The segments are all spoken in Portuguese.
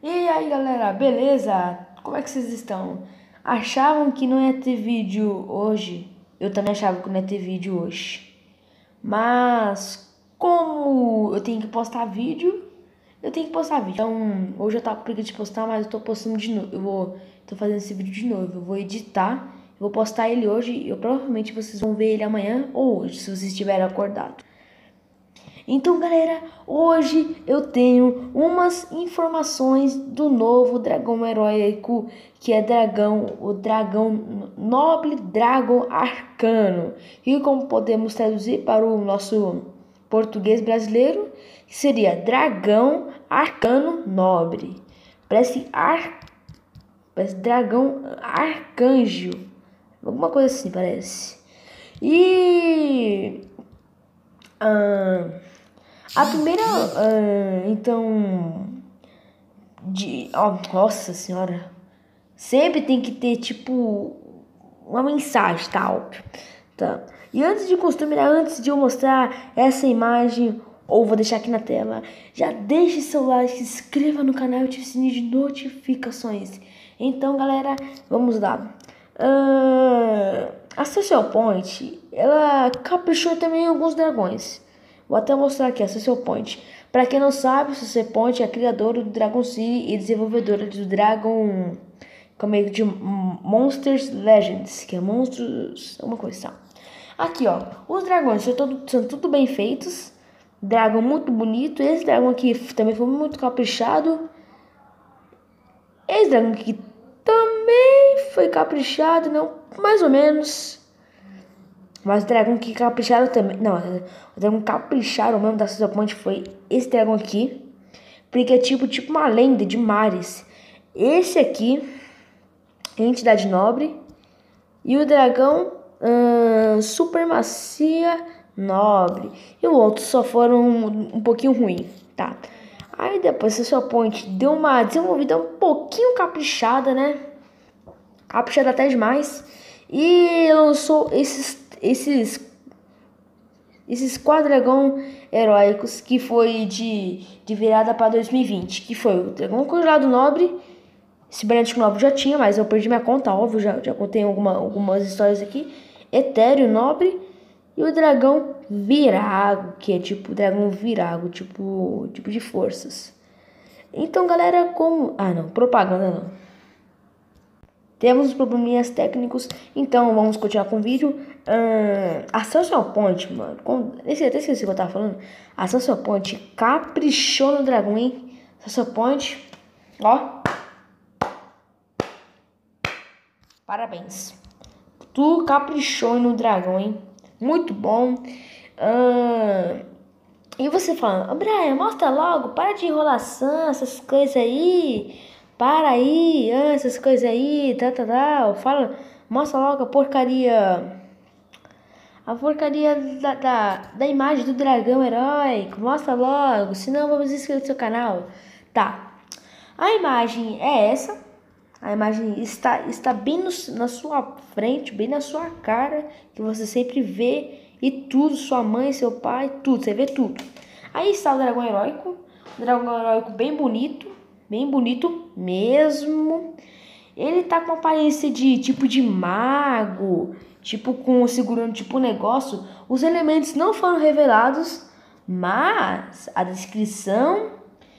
E aí galera, beleza? Como é que vocês estão? Achavam que não ia ter vídeo hoje? Eu também achava que não ia ter vídeo hoje. Mas como eu tenho que postar vídeo, eu tenho que postar vídeo. Então hoje eu tava com preguiça de postar, mas eu tô postando de novo. Tô fazendo esse vídeo de novo. Eu vou editar, eu vou postar ele hoje. Provavelmente vocês vão ver ele amanhã ou hoje, se vocês estiverem acordados. Então, galera, hoje eu tenho umas informações do novo dragão heróico, que é o dragão nobre dragão arcano. E como podemos traduzir para o nosso português brasileiro, seria dragão arcano nobre. Parece dragão arcanjo, alguma coisa assim parece. E a primeira, então, nossa senhora, sempre tem que ter, tipo, uma mensagem, tá, óbvio, tá. E antes de eu mostrar essa imagem, ou vou deixar aqui na tela, já deixe seu like, se inscreva no canal e ative o sininho de notificações. Então, galera, vamos lá. A Social Point, ela caprichou também em alguns dragões. Vou até mostrar aqui a Social Point. Para quem não sabe, a Social Point é a criadora do Dragon City e desenvolvedora do Dragon, como é de Monsters Legends, que é monstros, uma coisa assim. Aqui, ó, os dragões são tudo bem feitos. Dragão muito bonito. Esse dragão aqui também foi muito caprichado. Esse dragão aqui também foi caprichado, não, mais ou menos. Mas o dragão que capricharam também. Não, o dragão capricharam mesmo da Social Point foi esse dragão aqui. Porque é tipo uma lenda de mares. Esse aqui é a entidade nobre. E o dragão supremacia nobre. E o outro só foram um pouquinho ruim, tá? Aí depois a Social Point deu uma desenvolvida um pouquinho caprichada, né? Caprichada até demais. E lançou esses quatro dragão heróicos que foi de virada para 2020, que foi o dragão congelado nobre. Cibernético nobre já tinha, mas eu perdi minha conta, óbvio, já contei algumas histórias aqui. Etéreo nobre e o dragão virago, que é tipo dragão virago, tipo de forças. Então, galera, como... Ah, não, propaganda não. Temos probleminhas técnicos, então vamos continuar com o vídeo. A Social Point, mano, até esqueci o que eu tava falando. A Social Point caprichou no dragão, hein? Social Point, ó. Parabéns. Tu caprichou no dragão, hein? Muito bom. E você falando, Brian, mostra logo, para de enrolação, essas coisas aí. Para aí, essas coisas aí, fala, mostra logo a porcaria. A porcaria da imagem do dragão heróico. Mostra logo, senão vamos inscrever no seu canal. Tá. A imagem é essa. A imagem está bem na sua frente, bem na sua cara, que você sempre vê. E tudo, sua mãe, seu pai, tudo, você vê tudo. Aí está o dragão heróico. Um dragão heróico bem bonito mesmo. Ele tá com aparência de tipo de mago, segurando tipo um negócio. Os elementos não foram revelados, mas a descrição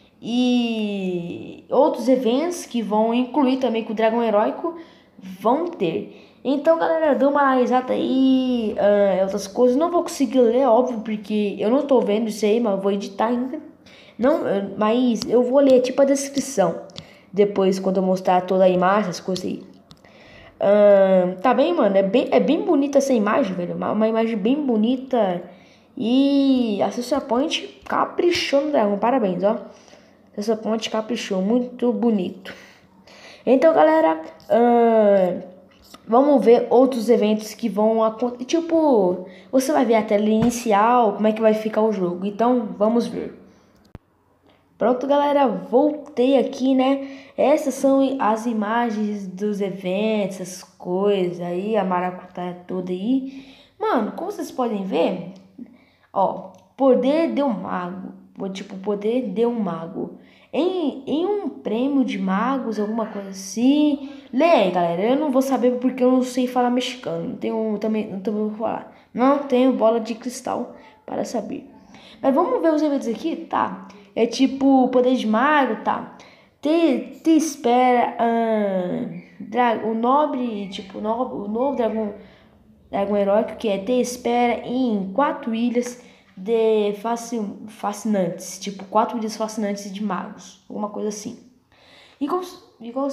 e outros eventos que vão incluir também com o dragão heróico vão ter. Então, galera, dá uma analisada aí, outras coisas. Não vou conseguir ler, óbvio, porque eu não tô vendo isso aí, mas eu vou editar ainda. Não, mas eu vou ler tipo a descrição. Depois, quando eu mostrar toda a imagem, as coisas aí. Tá bem, mano? É bem bonita essa imagem, velho. Uma imagem bem bonita. E a Social Point caprichou no dragão. Parabéns, ó. A Social Point caprichou. Muito bonito. Então, galera, vamos ver outros eventos que vão acontecer. Tipo, você vai ver a tela inicial, como é que vai ficar o jogo. Então, vamos ver. Pronto, galera, voltei aqui, né? Essas são as imagens dos eventos, essas coisas aí, a maracutaia toda aí. Mano, como vocês podem ver, ó, poder de um mago. Tipo, poder de um mago. em um prêmio de magos, alguma coisa assim. Lê aí, galera. Eu não vou saber porque eu não sei falar mexicano. Não vou falar. Não tenho bola de cristal para saber. Mas vamos ver os eventos aqui, tá? É tipo poder de mago, tá? Te espera o nobre, tipo, o novo dragão heróico que é te espera em 4 ilhas de fascinantes, tipo 4 ilhas fascinantes de magos, alguma coisa assim. E como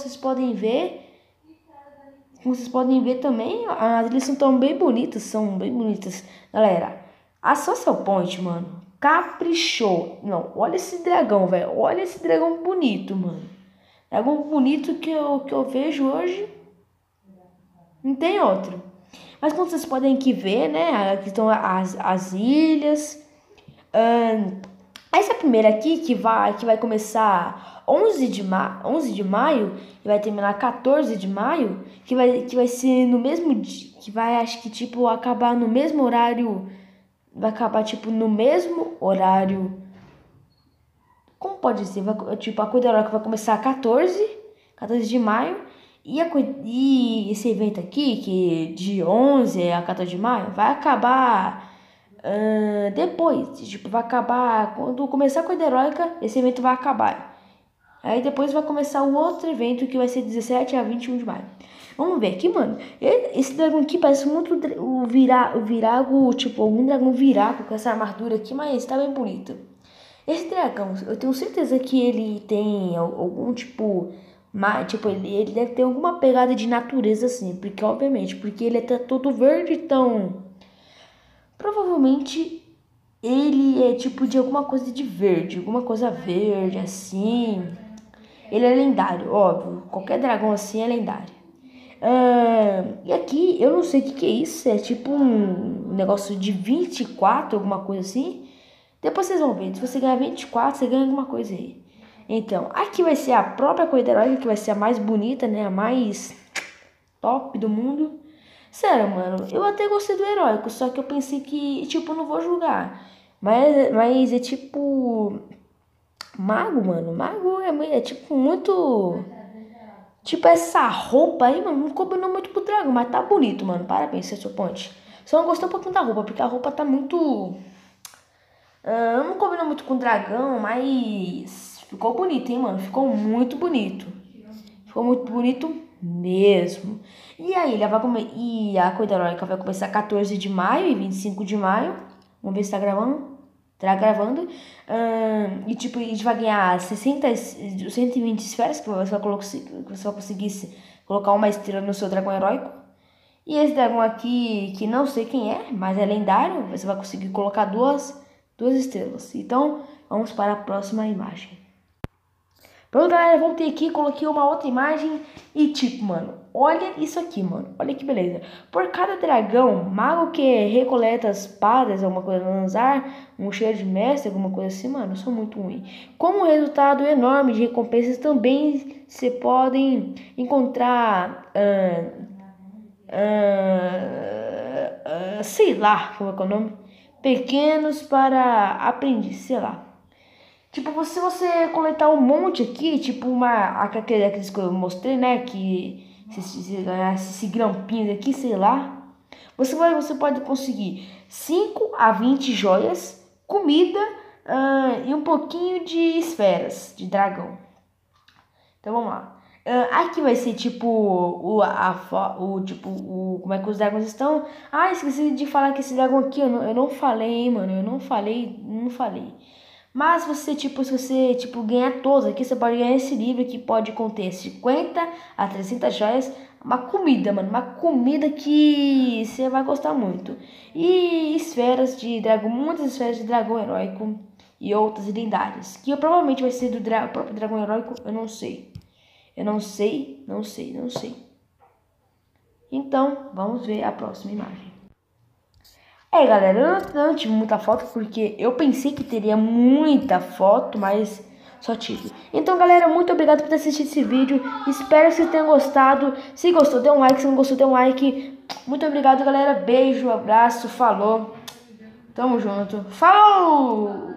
vocês podem ver também, as ilhas são bem bonitas, galera. A Social Point, mano, caprichou. Não, olha esse dragão, velho, olha esse dragão bonito, mano. Dragão bonito que eu vejo hoje, não tem outro. Mas como vocês podem aqui ver, né, aqui estão as ilhas. Essa primeira aqui que vai começar 11 de maio e vai terminar 14 de maio, que vai ser no mesmo dia, que vai, acho que tipo acabar no mesmo horário, vai acabar tipo no mesmo horário. Como pode ser? Tipo, a Corrida Heróica vai começar 14 de maio e esse evento aqui, que de 11 a 14 de maio, vai acabar depois. Tipo, vai acabar quando começar a Corrida Heróica, esse evento vai acabar. Aí depois vai começar o outro evento que vai ser 17 a 21 de maio. Vamos ver aqui, mano. Esse dragão aqui parece muito o virago, tipo, algum dragão virago com essa armadura aqui, mas tá bem bonito. Esse dragão, eu tenho certeza que ele tem algum tipo, ele deve ter alguma pegada de natureza assim, porque obviamente, porque ele é todo verde, então provavelmente ele é tipo de alguma coisa de verde, alguma coisa verde assim. Ele é lendário, óbvio, qualquer dragão assim é lendário. E aqui, eu não sei o que é isso, é tipo um negócio de 24, alguma coisa assim. Depois vocês vão ver, se você ganhar 24, você ganha alguma coisa aí. Então, aqui vai ser a própria Corrida Heróica, que vai ser a mais bonita, né? A mais top do mundo. Sério, mano, eu até gostei do heróico, só que eu pensei que, tipo, não vou julgar. Mas é tipo... Mago, mano, mago é tipo muito... Tipo, essa roupa aí, mano, não combinou muito pro dragão, mas tá bonito, mano. Parabéns, seu Ponte. Só não gostei um pouquinho da roupa, porque a roupa tá muito... não combinou muito com o dragão, mas ficou bonito, hein, mano? Ficou muito bonito. Ficou muito bonito mesmo. E aí, e a Corrida Heróica vai começar 14 de maio e 25 de maio. Vamos ver se tá gravando. Tá gravando. E tipo, a gente vai ganhar 120 esferas, que você vai conseguir colocar uma estrela no seu dragão heróico. E esse dragão aqui, que não sei quem é, mas é lendário, você vai conseguir colocar duas estrelas. Então, vamos para a próxima imagem. Pronto, galera, voltei aqui, coloquei uma outra imagem e tipo, mano, olha isso aqui, mano. Olha que beleza. Por cada dragão, mago que recoleta espadas, alguma coisa no lançar, um cheiro de mestre, alguma coisa assim, mano, eu sou muito ruim. Como resultado enorme de recompensas, também se podem encontrar, sei lá, como é que é o nome? Pequenos para aprendiz, sei lá. Tipo, se você coletar um monte aqui, tipo aqueles que eu mostrei, né? Que se ganhasse esse grampinho aqui, sei lá. Você pode conseguir 5 a 20 joias, comida e um pouquinho de esferas de dragão. Então vamos lá. Aqui vai ser tipo como é que os dragões estão. Ah, esqueci de falar que esse dragão aqui eu não falei, hein, mano. Eu não falei. Mas se você ganhar todos aqui, você pode ganhar esse livro que pode conter 50 a 300 joias, uma comida, mano, uma comida que você vai gostar muito. E esferas de dragão, muitas esferas de dragão heróico e outras lendárias, que provavelmente vai ser do próprio dragão heróico, eu não sei. não sei. Então, vamos ver a próxima imagem. Galera, eu não tive muita foto porque eu pensei que teria muita foto, mas só tive. Então, galera, muito obrigado por ter assistido esse vídeo. Espero que vocês tenham gostado. Se gostou, dê um like. Se não gostou, dê um like. Muito obrigado, galera. Beijo, abraço, falou. Tamo junto. Falou!